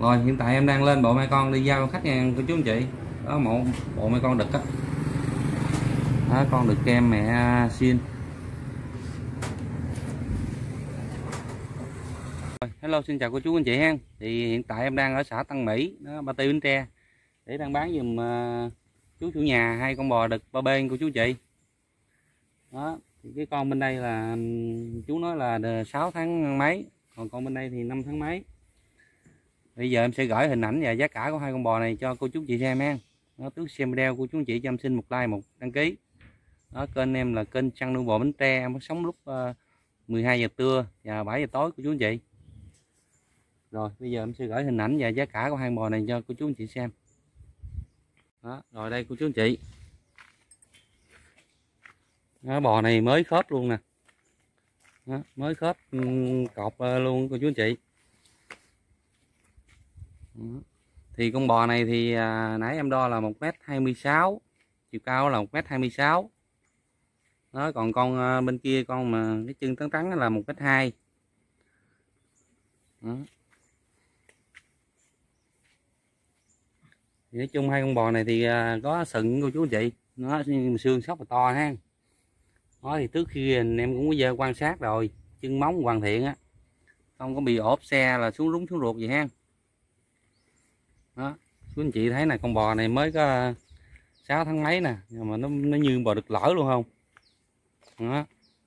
Rồi hiện tại em đang lên bộ mai con đi giao khách nha cô chú anh chị. Đó một bộ mai con đực á. Đó, con đực kem mẹ xin. Hello, xin chào cô chú anh chị ha. Thì hiện tại em đang ở xã Tân Mỹ, đó, Ba Ty, Bến Tre để đang bán giùm chú chủ nhà hai con bò đực ba bên cô chú chị. Đó, thì cái con bên đây là chú nói là 6 tháng mấy, còn con bên đây thì 5 tháng mấy. Bây giờ em sẽ gửi hình ảnh và giá cả của hai con bò này cho cô chú chị xem ha. Đó, trước xem video cô chú anh chị cho em xin một like, một đăng ký. Đó, kênh em là kênh chăn nuôi bò Bến Tre, em phát sóng lúc 12 giờ trưa và 7 giờ tối cô chú anh chị. Rồi bây giờ em sẽ gửi hình ảnh và giá cả của hai bò này cho cô chú anh chị xem. Đó, rồi đây cô chú anh chị. Đó, bò này mới khớp luôn nè. Đó, mới khớp cọp luôn cô chú anh chị. Đó. Thì con bò này thì nãy em đo là 1m26, chiều cao là 1m26. Đó, còn con bên kia con mà cái chân trắng trắng là 1m2. Đó. Thì nói chung hai con bò này thì có sừng cô chú anh chị, nó xương sóc và to ha. Đó, thì trước khi em cũng có giờ quan sát rồi, chân móng hoàn thiện á, không có bị ốp xe là xuống rúng xuống ruột gì ha. Đó, chú anh chị thấy nè, con bò này mới có 6 tháng mấy nè, nhưng mà nó như bò đực lỡ luôn không. Đó,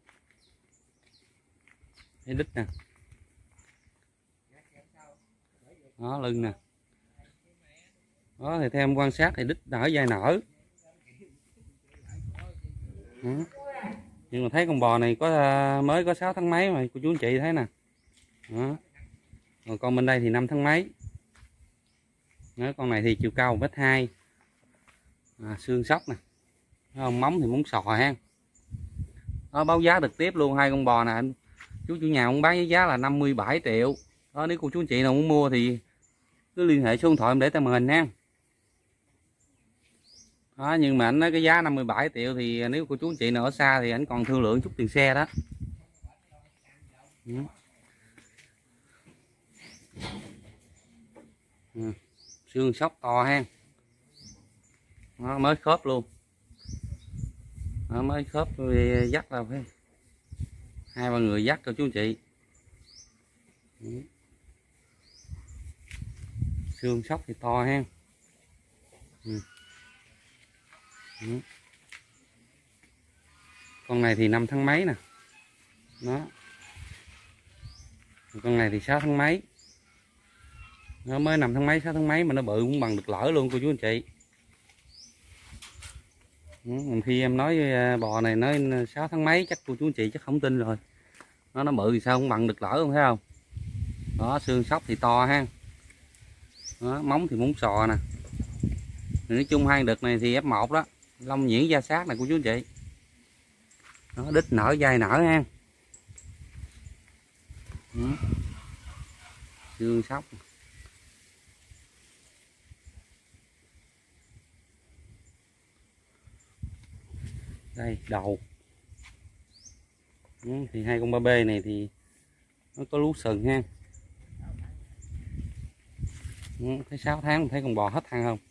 cái đít nè, đó lưng nè. Đó, thì theo em quan sát thì đít nở dai nở. Đó. Nhưng mà thấy con bò này có mới có 6 tháng mấy mà cô chú anh chị thấy nè. Đó. Còn con bên đây thì 5 tháng mấy. Đó, con này thì chiều cao 1m2, xương sóc nè, không móng thì muốn sò ha. Đó, báo giá trực tiếp luôn hai con bò nè anh. Chú chủ nhà cũng bán với giá là 57 triệu. Đó, nếu cô chú anh chị nào muốn mua thì cứ liên hệ số điện thoại em để tay màn hình ha. Đó, nhưng mà anh nói cái giá 57 triệu thì nếu cô chú anh chị nào ở xa thì anh còn thương lượng chút tiền xe đó. Xương sóc to ha. Nó mới khớp luôn. Nó mới khớp dắt ra phải 2-3 người dắt cho chú anh chị. Xương sóc thì to ha. Con này thì 5 tháng mấy nè. Đó. Con này thì 6 tháng mấy. Nó mới 5 tháng mấy, 6 tháng mấy mà nó bự cũng bằng được lỡ luôn cô chú anh chị. Khi em nói bò này nói 6 tháng mấy chắc cô chú anh chị chắc không tin rồi. Nó bự thì sao cũng bằng được lỡ không, thấy không. Đó, xương sóc thì to ha. Đó, móng thì muốn sò nè. Nói chung hai đực này thì F1 đó, lông nhuyễn da sát này cô chú anh chị. Đó, đít nở dai nở ha. Xương sóc. Đây đầu. Thì hai con ba bê này thì nó có lú sừng ha. Thấy 6 tháng thấy con bò hết thằng không.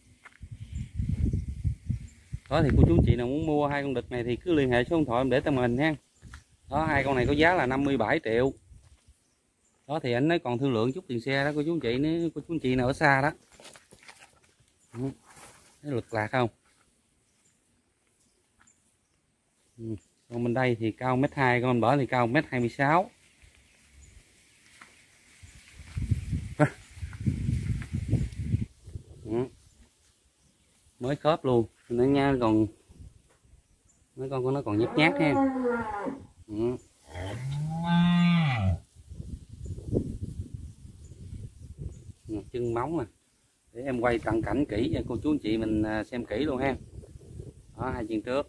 Đó, thì cô chú chị nào muốn mua hai con đực này thì cứ liên hệ số điện thoại em để tay màn hình ha. Đó, hai con này có giá là 57 triệu. Đó, thì anh nói còn thương lượng chút tiền xe đó cô chú chị, nếu cô chú chị nào ở xa đó. Thấy lực lạc không. Còn bên đây thì cao 1m2, con bên bển thì cao 1m26. Mới khớp luôn nó nha, còn mấy con của nó còn nhát nhát ha. Chân móng nè, để em quay cận cảnh kỹ cho cô chú anh chị mình xem kỹ luôn ha. Đó, hai chân trước.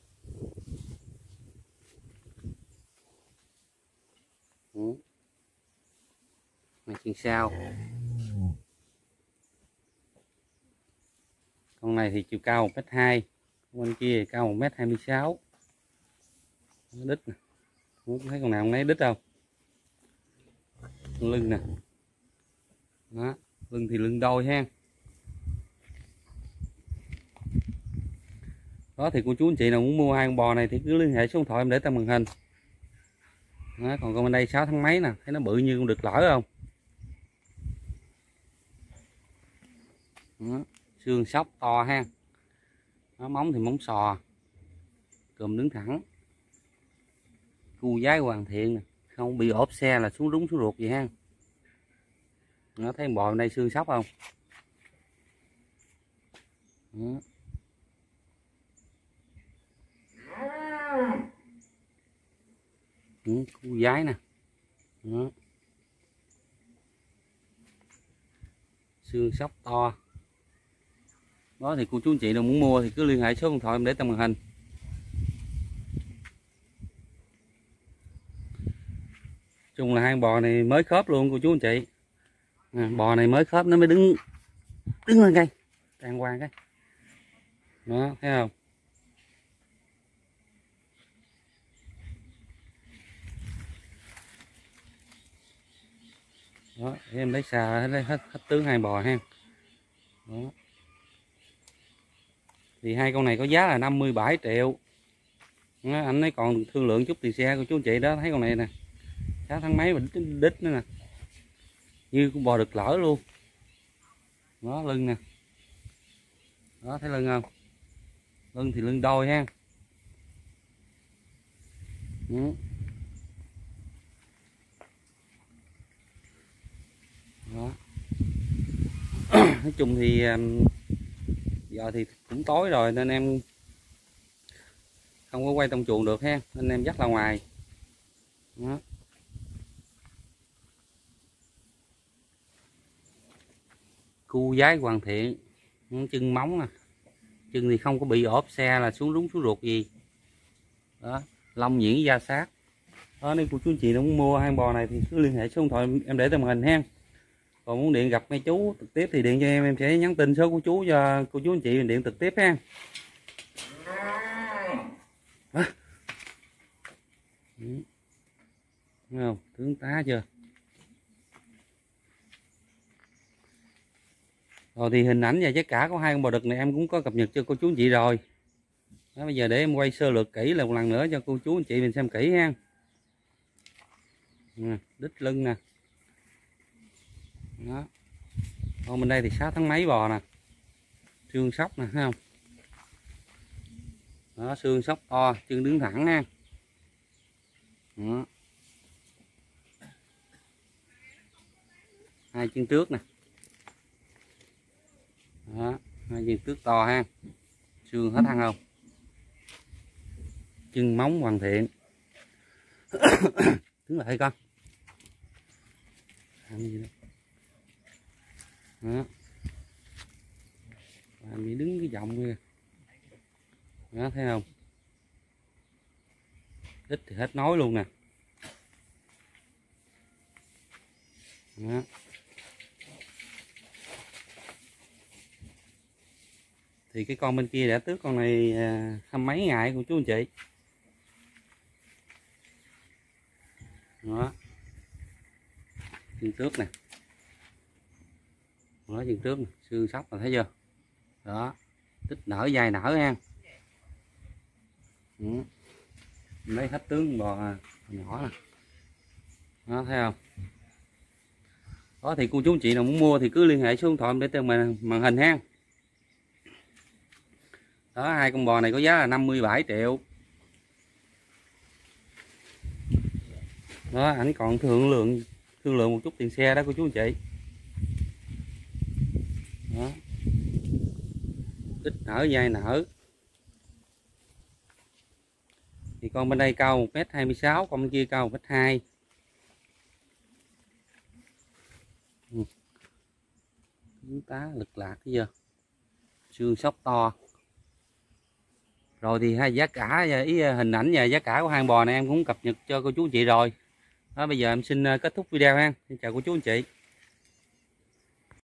Hai chân sau. Con này thì chiều cao 1m2, bên kia cao 1m26. Đít nè, muốn thấy con nào không lấy đít không. Lưng nè. Đó, Lưng thì lưng đôi ha. Đó thì cô chú anh chị nào muốn mua hai con bò này thì cứ liên hệ số điện thoại em để trên màn hình. Đó, còn con bên đây 6 tháng mấy nè, thấy nó bự như con đực lỡ không? Đó, xương sóc to ha. Đó, móng thì móng sò, cùm đứng thẳng, cu giái hoàn thiện nè, không bị ốp xe là xuống đúng xuống ruột vậy ha. Nó thấy bò bên đây xương sóc không? Đó. Cu giái nè. Đó. Xương sóc to. Đó thì cô chú anh chị nào muốn mua thì cứ liên hệ số điện thoại em để trên màn hình. Chung là hai bò này mới khớp luôn cô chú anh chị. Bò này mới khớp nó mới đứng lên cây đàng hoàng cái. Đó thấy không? Đó em lấy xà hết tướng hai bò ha. Đó. Thì hai con này có giá là 57 triệu. Đó, anh ấy còn thương lượng chút tiền xe của chú anh chị đó, thấy con này nè. 6 tháng mấy mà đít nữa nè. Như con bò đực lỡ luôn. Đó lưng nè. Đó thấy lưng không? Lưng thì lưng đôi ha. Đó. Nói chung thì giờ thì cũng tối rồi nên em không có quay trong chuồng được ha, nên em dắt ra ngoài. Đó. Cu giái hoàn thiện, chân móng nè, chân thì không có bị ốp xe là xuống đúng xuống ruột gì. Đó, lông nhuyễn da sát. Đó, nếu cô chú anh chị muốn mua hai bò này thì cứ liên hệ số điện thoại em để trên màn hình ha. Còn muốn điện gặp mấy chú trực tiếp thì điện cho em sẽ nhắn tin số của chú cho cô chú anh chị mình điện trực tiếp ha. Thấy không? Tướng tá chưa? Rồi thì hình ảnh và giá cả của hai con bò đực này em cũng có cập nhật cho cô chú anh chị rồi. Đó, bây giờ để em quay sơ lược kỹ là một lần nữa cho cô chú anh chị mình xem kỹ ha. Đít lưng nè. Đó. Còn bên đây thì 6 tháng mấy bò nè. Xương sóc nè, thấy không? Đó, xương sóc to, chân đứng thẳng ha. Đó. Hai chân trước nè. Đó, hai chân trước to ha. Xương hết hăng không? Chân móng hoàn thiện. Đứng lại con. Làm gì đó. Đó. Làm gì đứng cái vòng kìa. Đó thấy không? Đít thì hết nói luôn nè. Đó. Thì cái con bên kia đã tước con này hai mấy ngày của chú anh chị. Đó. Chân trước nè. Đó, chân trước nè, xương sóc là thấy chưa? Đó, tích nở dài nở ha. Lấy hết tướng bò nhỏ nè. Đó thấy không? Đó thì cô chú anh chị nào muốn mua thì cứ liên hệ số điện thoại để trên màn hình ha. Đó, hai con bò này có giá là 57 triệu. Đó, ảnh còn thương lượng một chút tiền xe đó cô chú anh chị. Đó. Ít nở dai nở. Thì con bên đây cao 1m26, con bên kia cao 1m2. Tá lực lạc cái chưa? Xương sóc to. Rồi thì giá cả và ý hình ảnh và giá cả của hai bò này em cũng cập nhật cho cô chú anh chị rồi. Đó, bây giờ em xin kết thúc video ha. Xin chào cô chú anh chị.